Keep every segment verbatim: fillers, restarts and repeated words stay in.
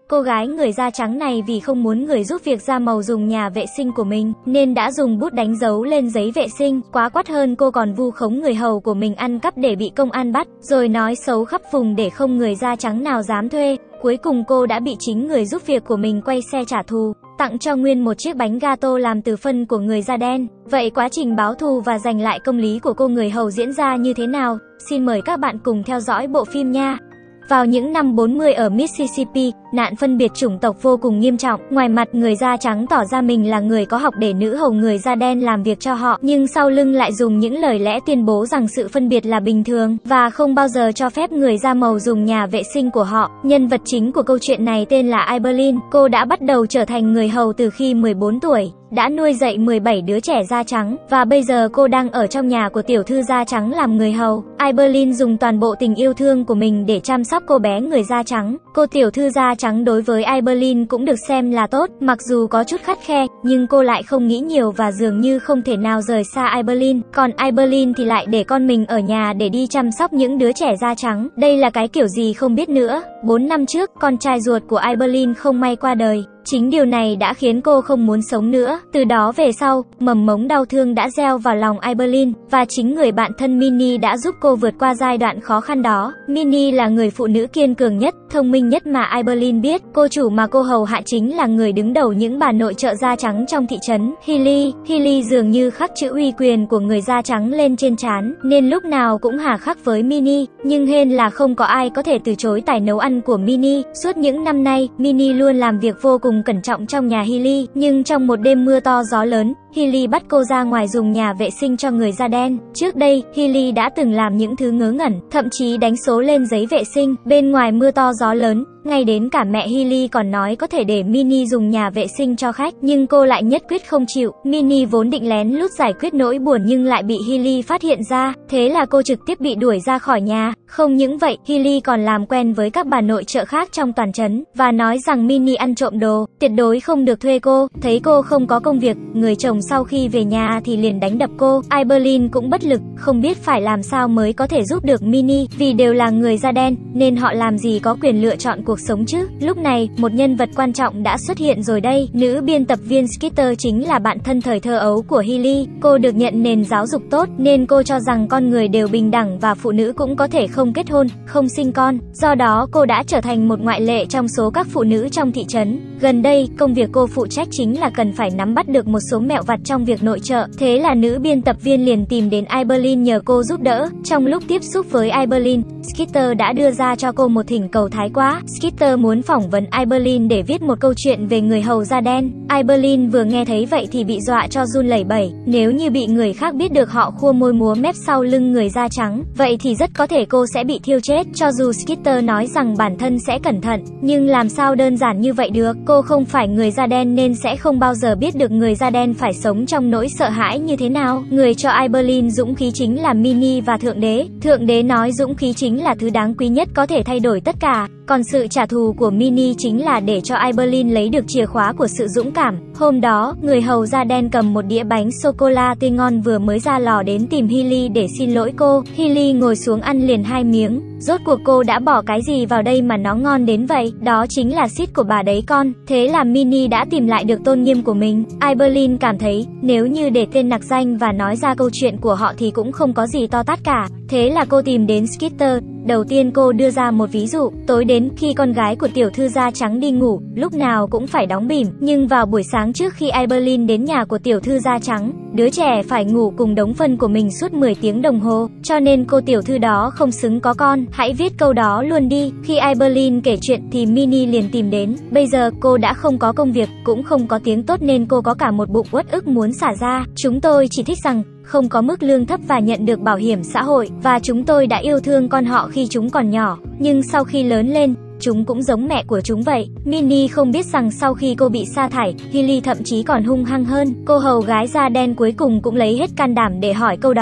Cô gái người da trắng này vì không muốn người giúp việc da màu dùng nhà vệ sinh của mình, nên đã dùng bút đánh dấu lên giấy vệ sinh. Quá quát hơn, cô còn vu khống người hầu của mình ăn cắp để bị công an bắt, rồi nói xấu khắp vùng để không người da trắng nào dám thuê. Cuối cùng cô đã bị chính người giúp việc của mình quay xe trả thù, tặng cho nguyên một chiếc bánh gato làm từ phân của người da đen. Vậy quá trình báo thù và giành lại công lý của cô người hầu diễn ra như thế nào? Xin mời các bạn cùng theo dõi bộ phim nha! Vào những năm bốn mươi ở Mississippi, nạn phân biệt chủng tộc vô cùng nghiêm trọng. Ngoài mặt, người da trắng tỏ ra mình là người có học để nữ hầu người da đen làm việc cho họ, nhưng sau lưng lại dùng những lời lẽ tuyên bố rằng sự phân biệt là bình thường và không bao giờ cho phép người da màu dùng nhà vệ sinh của họ. Nhân vật chính của câu chuyện này tên là Iberlin. Cô đã bắt đầu trở thành người hầu từ khi mười bốn tuổi, đã nuôi dạy mười bảy đứa trẻ da trắng, và bây giờ cô đang ở trong nhà của tiểu thư da trắng làm người hầu. Iberlin dùng toàn bộ tình yêu thương của mình để chăm sóc cô bé người da trắng. Cô tiểu thư da trắng đối với Iberlin cũng được xem là tốt, mặc dù có chút khắt khe, nhưng cô lại không nghĩ nhiều và dường như không thể nào rời xa Iberlin. Còn Iberlin thì lại để con mình ở nhà để đi chăm sóc những đứa trẻ da trắng. Đây là cái kiểu gì không biết nữa. bốn năm trước, con trai ruột của Iberlin không may qua đời. Chính điều này đã khiến cô không muốn sống nữa. Từ đó về sau, mầm mống đau thương đã gieo vào lòng Iberlin, và chính người bạn thân Minnie đã giúp cô vượt qua giai đoạn khó khăn đó. Minnie là người phụ nữ kiên cường nhất, thông minh nhất mà Iberlin biết. Cô chủ mà cô hầu hạ chính là người đứng đầu những bà nội trợ da trắng trong thị trấn, Hilly. Hilly dường như khắc chữ uy quyền của người da trắng lên trên trán, nên lúc nào cũng hà khắc với Minnie. Nhưng hên là không có ai có thể từ chối tài nấu ăn của Minnie. Suốt những năm nay, Minnie luôn làm việc vô cùng cẩn trọng trong nhà Hilly, nhưng trong một đêm mưa to gió lớn, Hilly bắt cô ra ngoài dùng nhà vệ sinh cho người da đen. Trước đây, Hilly đã từng làm những thứ ngớ ngẩn, thậm chí đánh số lên giấy vệ sinh. Bên ngoài mưa to gió lớn, ngay đến cả mẹ Hilly còn nói có thể để Minnie dùng nhà vệ sinh cho khách, nhưng cô lại nhất quyết không chịu. Minnie vốn định lén lút giải quyết nỗi buồn nhưng lại bị Hilly phát hiện ra, thế là cô trực tiếp bị đuổi ra khỏi nhà. Không những vậy, Hilly còn làm quen với các bà nội trợ khác trong toàn trấn và nói rằng Minnie ăn trộm đồ, tuyệt đối không được thuê cô. Thấy cô không có công việc, người chồng sau khi về nhà thì liền đánh đập cô. Iberlin cũng bất lực, không biết phải làm sao mới có thể giúp được Minnie, vì đều là người da đen nên họ làm gì có quyền lựa chọn cuộc sống chứ. Lúc này, một nhân vật quan trọng đã xuất hiện rồi đây. Nữ biên tập viên Skeeter chính là bạn thân thời thơ ấu của Hilly. Cô được nhận nền giáo dục tốt nên cô cho rằng con người đều bình đẳng và phụ nữ cũng có thể không kết hôn, không sinh con. Do đó cô đã trở thành một ngoại lệ trong số các phụ nữ trong thị trấn. Gần đây, công việc cô phụ trách chính là cần phải nắm bắt được một số mẹo vặt trong việc nội trợ. Thế là nữ biên tập viên liền tìm đến Iberlin nhờ cô giúp đỡ. Trong lúc tiếp xúc với Iberlin, Skeeter đã đưa ra cho cô một thỉnh cầu thái quá. Skeeter muốn phỏng vấn Iberlin để viết một câu chuyện về người hầu da đen. Iberlin vừa nghe thấy vậy thì bị dọa cho run lẩy bẩy. Nếu như bị người khác biết được họ khua môi múa mép sau lưng người da trắng, vậy thì rất có thể cô sẽ bị thiêu chết. Cho dù Skeeter nói rằng bản thân sẽ cẩn thận, nhưng làm sao đơn giản như vậy được. Cô không phải người da đen nên sẽ không bao giờ biết được người da đen phải sống trong nỗi sợ hãi như thế nào. Người cho Iberlin dũng khí chính là Minnie và Thượng Đế. Thượng Đế nói dũng khí chính là thứ đáng quý nhất có thể thay đổi tất cả. Còn sự trả thù của Minnie chính là để cho Iberlin lấy được chìa khóa của sự dũng cảm. Hôm đó, người hầu da đen cầm một đĩa bánh sô-cô-la tươi ngon vừa mới ra lò đến tìm Hilly để xin lỗi cô. Hilly ngồi xuống ăn liền hai miếng. Rốt cuộc cô đã bỏ cái gì vào đây mà nó ngon đến vậy? Đó chính là xít của bà đấy con. Thế là Minnie đã tìm lại được tôn nghiêm của mình. Iberlin cảm thấy, nếu như để tên nặc danh và nói ra câu chuyện của họ thì cũng không có gì to tát cả. Thế là cô tìm đến Skeeter. Đầu tiên cô đưa ra một ví dụ, tối đến khi con gái của tiểu thư da trắng đi ngủ, lúc nào cũng phải đóng bỉm, nhưng vào buổi sáng trước khi Iberlin đến nhà của tiểu thư da trắng, đứa trẻ phải ngủ cùng đống phân của mình suốt mười tiếng đồng hồ, cho nên cô tiểu thư đó không xứng có con, hãy viết câu đó luôn đi. Khi Iberlin kể chuyện thì Minnie liền tìm đến, bây giờ cô đã không có công việc, cũng không có tiếng tốt nên cô có cả một bụng uất ức muốn xả ra. Chúng tôi chỉ thích rằng không có mức lương thấp và nhận được bảo hiểm xã hội, và chúng tôi đã yêu thương con họ khi chúng còn nhỏ, nhưng sau khi lớn lên, chúng cũng giống mẹ của chúng vậy. Minnie không biết rằng sau khi cô bị sa thải, Hilly thậm chí còn hung hăng hơn. Cô hầu gái da đen cuối cùng cũng lấy hết can đảm để hỏi câu đó.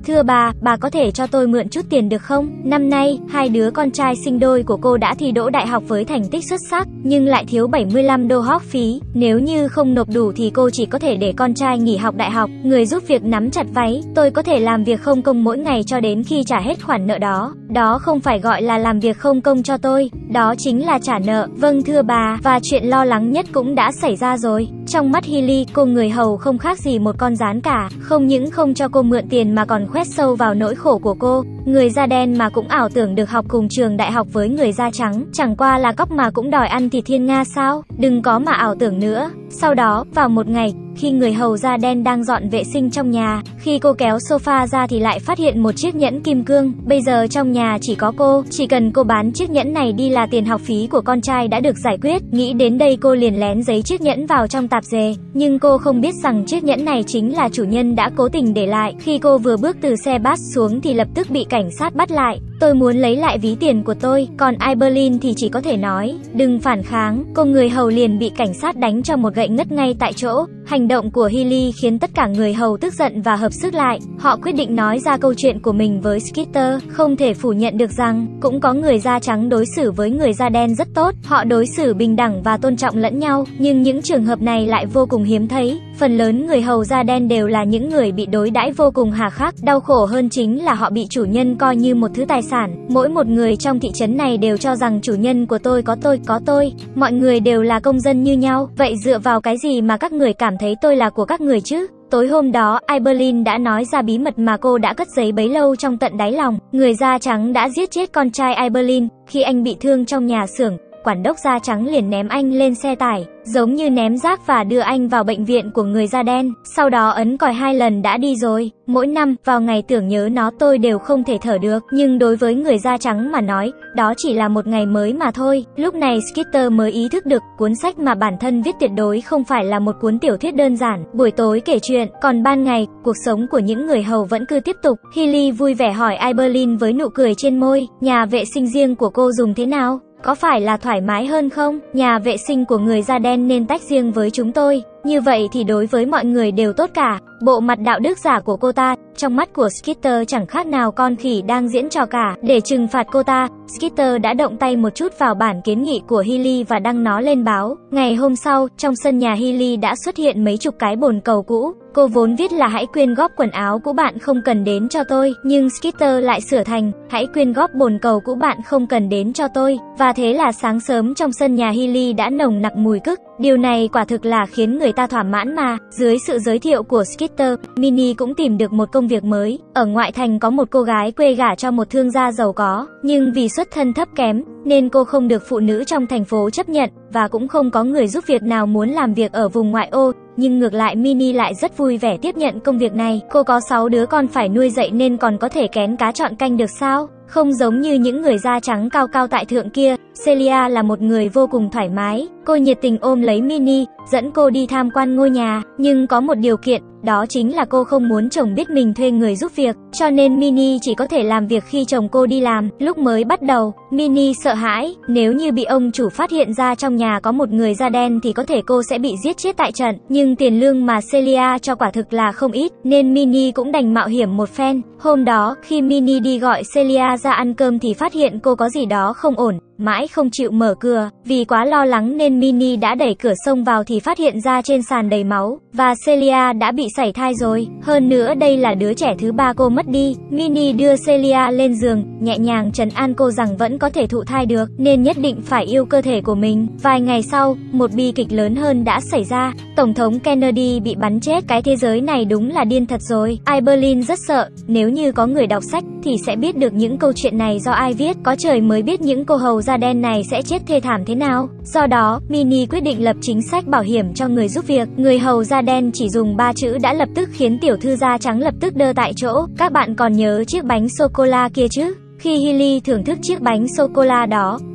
Thưa bà, bà có thể cho tôi mượn chút tiền được không? Năm nay, hai đứa con trai sinh đôi của cô đã thi đỗ đại học với thành tích xuất sắc, nhưng lại thiếu bảy mươi lăm đô học phí. Nếu như không nộp đủ thì cô chỉ có thể để con trai nghỉ học đại học. Người giúp việc nắm chặt váy, tôi có thể làm việc không công mỗi ngày cho đến khi trả hết khoản nợ đó. Đó không phải gọi là làm việc không công cho tôi, đó chính là trả nợ. Vâng thưa bà, và chuyện lo lắng nhất cũng đã xảy ra rồi. Trong mắt Hailey, cô người hầu không khác gì một con gián cả, không những không cho cô mượn tiền mà còn khoét sâu vào nỗi khổ của cô. Người da đen mà cũng ảo tưởng được học cùng trường đại học với người da trắng, chẳng qua là cóc mà cũng đòi ăn thịt thiên nga sao? Đừng có mà ảo tưởng nữa. Sau đó, vào một ngày, khi người hầu da đen đang dọn vệ sinh trong nhà, khi cô kéo sofa ra thì lại phát hiện một chiếc nhẫn kim cương. Bây giờ trong nhà chỉ có cô, chỉ cần cô bán chiếc nhẫn này đi là tiền học phí của con trai đã được giải quyết. Nghĩ đến đây cô liền lén giấy chiếc nhẫn vào trong tạp dề, nhưng cô không biết rằng chiếc nhẫn này chính là chủ nhân đã cố tình để lại. Khi cô vừa bước từ xe bus xuống thì lập tức bị cảnh sát bắt lại. Tôi muốn lấy lại ví tiền của tôi, còn Aiberlin thì chỉ có thể nói, đừng phản kháng. Cô người hầu liền bị cảnh sát đánh cho một gậy ngất ngay tại chỗ. Hành động của Hailey khiến tất cả người hầu tức giận và hợp sức lại. Họ quyết định nói ra câu chuyện của mình với Skeeter. Không thể phủ nhận được rằng, cũng có người da trắng đối xử với người da đen rất tốt. Họ đối xử bình đẳng và tôn trọng lẫn nhau, nhưng những trường hợp này lại vô cùng hiếm thấy. Phần lớn người hầu da đen đều là những người bị đối đãi vô cùng hà khắc. Đau khổ hơn chính là họ bị chủ nhân coi như một thứ tài sản. Mỗi một người trong thị trấn này đều cho rằng chủ nhân của tôi có tôi, có tôi. Mọi người đều là công dân như nhau. Vậy dựa vào cái gì mà các người cảm thấy tôi là của các người chứ? Tối hôm đó, Aiberlin đã nói ra bí mật mà cô đã cất giấu bấy lâu trong tận đáy lòng. Người da trắng đã giết chết con trai Aiberlin. Khi anh bị thương trong nhà xưởng, quản đốc da trắng liền ném anh lên xe tải, giống như ném rác, và đưa anh vào bệnh viện của người da đen. Sau đó ấn còi hai lần đã đi rồi. Mỗi năm, vào ngày tưởng nhớ nó tôi đều không thể thở được. Nhưng đối với người da trắng mà nói, đó chỉ là một ngày mới mà thôi. Lúc này Skeeter mới ý thức được, cuốn sách mà bản thân viết tuyệt đối không phải là một cuốn tiểu thuyết đơn giản. Buổi tối kể chuyện, còn ban ngày, cuộc sống của những người hầu vẫn cứ tiếp tục. Hailey vui vẻ hỏi Aiberlin với nụ cười trên môi, nhà vệ sinh riêng của cô dùng thế nào? Có phải là thoải mái hơn không? Nhà vệ sinh của người da đen nên tách riêng với chúng tôi. Như vậy thì đối với mọi người đều tốt cả. Bộ mặt đạo đức giả của cô ta, trong mắt của Skeeter chẳng khác nào con khỉ đang diễn trò cả. Để trừng phạt cô ta, Skeeter đã động tay một chút vào bản kiến nghị của Hailey và đăng nó lên báo. Ngày hôm sau, trong sân nhà Hailey đã xuất hiện mấy chục cái bồn cầu cũ. Cô vốn viết là hãy quyên góp quần áo cũ bạn không cần đến cho tôi, nhưng Skeeter lại sửa thành hãy quyên góp bồn cầu cũ bạn không cần đến cho tôi. Và thế là sáng sớm trong sân nhà Hailey đã nồng nặc mùi cức. Điều này quả thực là khiến người ta thỏa mãn mà. Dưới sự giới thiệu của Skeeter, Minnie cũng tìm được một công việc mới. Ở ngoại thành có một cô gái quê gả cho một thương gia giàu có, nhưng vì xuất thân thấp kém, nên cô không được phụ nữ trong thành phố chấp nhận, và cũng không có người giúp việc nào muốn làm việc ở vùng ngoại ô. Nhưng ngược lại Minnie lại rất vui vẻ tiếp nhận công việc này. Cô có sáu đứa con phải nuôi dậy nên còn có thể kén cá chọn canh được sao? Không giống như những người da trắng cao cao tại thượng kia, Celia là một người vô cùng thoải mái. Cô nhiệt tình ôm lấy Minnie, dẫn cô đi tham quan ngôi nhà, nhưng có một điều kiện, đó chính là cô không muốn chồng biết mình thuê người giúp việc, cho nên Minnie chỉ có thể làm việc khi chồng cô đi làm. Lúc mới bắt đầu, Minnie sợ hãi, nếu như bị ông chủ phát hiện ra trong nhà có một người da đen thì có thể cô sẽ bị giết chết tại trận. Nhưng tiền lương mà Celia cho quả thực là không ít, nên Minnie cũng đành mạo hiểm một phen. Hôm đó, khi Minnie đi gọi Celia ra ăn cơm thì phát hiện cô có gì đó không ổn. Mãi không chịu mở cửa, vì quá lo lắng nên Minnie đã đẩy cửa xông vào thì phát hiện ra trên sàn đầy máu, và Celia đã bị sảy thai rồi. Hơn nữa đây là đứa trẻ thứ ba cô mất đi. Minnie đưa Celia lên giường, nhẹ nhàng trấn an cô rằng vẫn có thể thụ thai được, nên nhất định phải yêu cơ thể của mình. Vài ngày sau, một bi kịch lớn hơn đã xảy ra. Tổng thống Kennedy bị bắn chết. Cái thế giới này đúng là điên thật rồi. Aiberlin rất sợ, nếu như có người đọc sách thì sẽ biết được những câu chuyện này do ai viết. Có trời mới biết những cô hầu da đen này sẽ chết thê thảm thế nào. Do đó, Minnie quyết định lập chính sách bảo hiểm cho người giúp việc. Người hầu da đen chỉ dùng ba chữ đã lập tức khiến tiểu thư da trắng lập tức đơ tại chỗ. Các bạn còn nhớ chiếc bánh sô-cô-la kia chứ? Khi Hailey thưởng thức chiếc bánh sô-cô-la đó,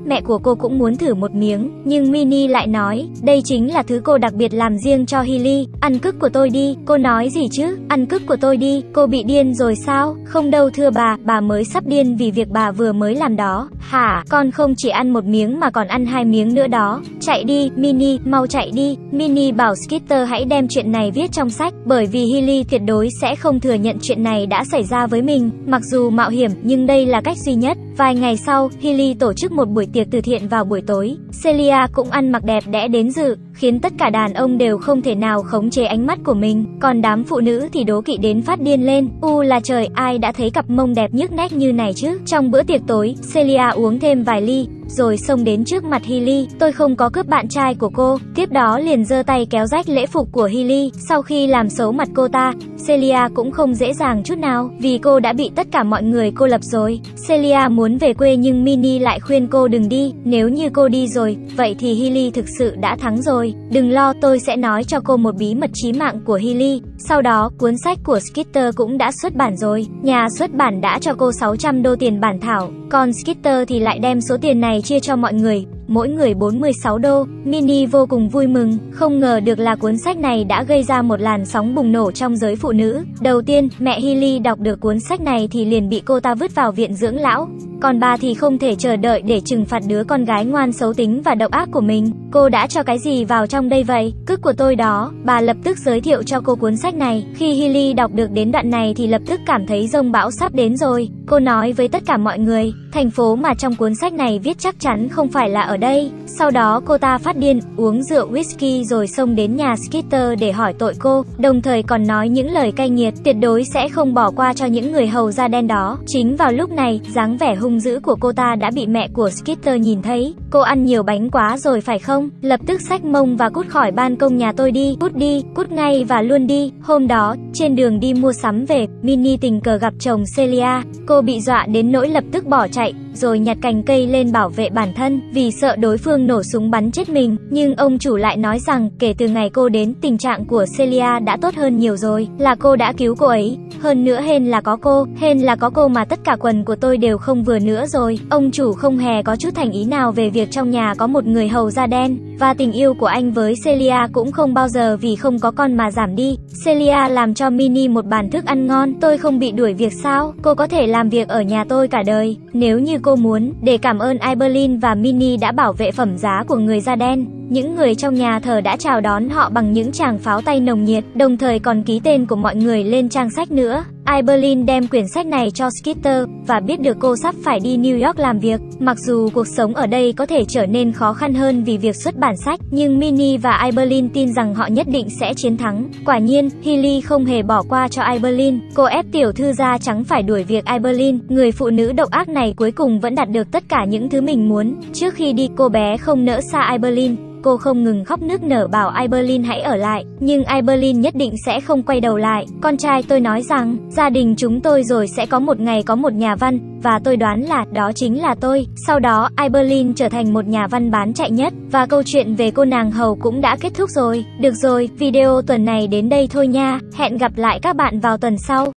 mẹ của cô cũng muốn thử một miếng, nhưng Minnie lại nói, đây chính là thứ cô đặc biệt làm riêng cho Hailey, ăn cức của tôi đi. Cô nói gì chứ, ăn cức của tôi đi, cô bị điên rồi sao? Không đâu thưa bà, bà mới sắp điên vì việc bà vừa mới làm đó. Hả, con không chỉ ăn một miếng mà còn ăn hai miếng nữa đó. Chạy đi, Minnie, mau chạy đi. Minnie bảo Skeeter hãy đem chuyện này viết trong sách, bởi vì Hailey tuyệt đối sẽ không thừa nhận chuyện này đã xảy ra với mình, mặc dù mạo hiểm nhưng đây là cách duy nhất. Vài ngày sau, Hailey tổ chức một buổi tiệc từ thiện vào buổi tối. Celia cũng ăn mặc đẹp đẽ đến dự, khiến tất cả đàn ông đều không thể nào khống chế ánh mắt của mình, còn đám phụ nữ thì đố kỵ đến phát điên lên. U là trời, ai đã thấy cặp mông đẹp nhức nách như này chứ? Trong bữa tiệc tối, Celia uống thêm vài ly, rồi xông đến trước mặt Hailey. Tôi không có cướp bạn trai của cô. Tiếp đó liền giơ tay kéo rách lễ phục của Hailey. Sau khi làm xấu mặt cô ta, Celia cũng không dễ dàng chút nào, vì cô đã bị tất cả mọi người cô lập rồi. Celia muốn về quê nhưng Minnie lại khuyên cô đừng đi. Nếu như cô đi rồi, vậy thì Hailey thực sự đã thắng rồi. Đừng lo, tôi sẽ nói cho cô một bí mật chí mạng của Hailey. Sau đó, cuốn sách của Skeeter cũng đã xuất bản rồi. Nhà xuất bản đã cho cô sáu trăm đô tiền bản thảo, còn Skeeter thì lại đem số tiền này chia cho mọi người, mỗi người bốn mươi sáu đô. Minnie vô cùng vui mừng, không ngờ được là cuốn sách này đã gây ra một làn sóng bùng nổ trong giới phụ nữ. Đầu tiên, mẹ Hailey đọc được cuốn sách này thì liền bị cô ta vứt vào viện dưỡng lão, còn bà thì không thể chờ đợi để trừng phạt đứa con gái ngoan xấu tính và độc ác của mình. Cô đã cho cái gì vào trong đây vậy? Cức của tôi đó. Bà lập tức giới thiệu cho cô cuốn sách này. Khi Hailey đọc được đến đoạn này thì lập tức cảm thấy dông bão sắp đến rồi. Cô nói với tất cả mọi người, thành phố mà trong cuốn sách này viết chắc chắn không phải là ở đây. Sau đó cô ta phát điên, uống rượu whisky rồi xông đến nhà Skeeter để hỏi tội cô, đồng thời còn nói những lời cay nghiệt, tuyệt đối sẽ không bỏ qua cho những người hầu da đen đó. Chính vào lúc này, dáng vẻ hung dữ của cô ta đã bị mẹ của Skeeter nhìn thấy. Cô ăn nhiều bánh quá rồi phải không? Lập tức xách mông và cút khỏi ban công nhà tôi đi, cút đi, cút ngay và luôn đi. Hôm đó, trên đường đi mua sắm về, Minnie tình cờ gặp chồng Celia. Cô bị dọa đến nỗi lập tức bỏ chạy, rồi nhặt cành cây lên bảo vệ bản thân, vì sợ đối phương nổ súng bắn chết mình. Nhưng ông chủ lại nói rằng, kể từ ngày cô đến, tình trạng của Celia đã tốt hơn nhiều rồi, là cô đã cứu cô ấy. Hơn nữa hên là có cô, hên là có cô mà tất cả quần của tôi đều không vừa nữa rồi. Ông chủ không hề có chút thành ý nào về việc trong nhà có một người hầu da đen, và tình yêu của anh với Celia cũng không bao giờ vì không có con mà giảm đi. Celia làm cho Minnie một bàn thức ăn ngon. Tôi không bị đuổi việc sao? Cô có thể làm việc ở nhà tôi cả đời, nếu như cô muốn. Để cảm ơn Aiberlin và Minnie đã bảo vệ phẩm giá của người da đen, những người trong nhà thờ đã chào đón họ bằng những tràng pháo tay nồng nhiệt, đồng thời còn ký tên của mọi người lên trang sách nữa. Aiberlin đem quyển sách này cho Skeeter, và biết được cô sắp phải đi New York làm việc. Mặc dù cuộc sống ở đây có thể trở nên khó khăn hơn vì việc xuất bản sách, nhưng Minnie và Aiberlin tin rằng họ nhất định sẽ chiến thắng. Quả nhiên, Hailey không hề bỏ qua cho Aiberlin. Cô ép tiểu thư da trắng phải đuổi việc Aiberlin. Người phụ nữ độc ác này cuối cùng vẫn đạt được tất cả những thứ mình muốn. Trước khi đi, cô bé không nỡ xa Aiberlin. Cô không ngừng khóc nức nở bảo Aiberlin hãy ở lại, nhưng Aiberlin nhất định sẽ không quay đầu lại. Con trai tôi nói rằng, gia đình chúng tôi rồi sẽ có một ngày có một nhà văn, và tôi đoán là đó chính là tôi. Sau đó, Aiberlin trở thành một nhà văn bán chạy nhất, và câu chuyện về cô nàng hầu cũng đã kết thúc rồi. Được rồi, video tuần này đến đây thôi nha. Hẹn gặp lại các bạn vào tuần sau.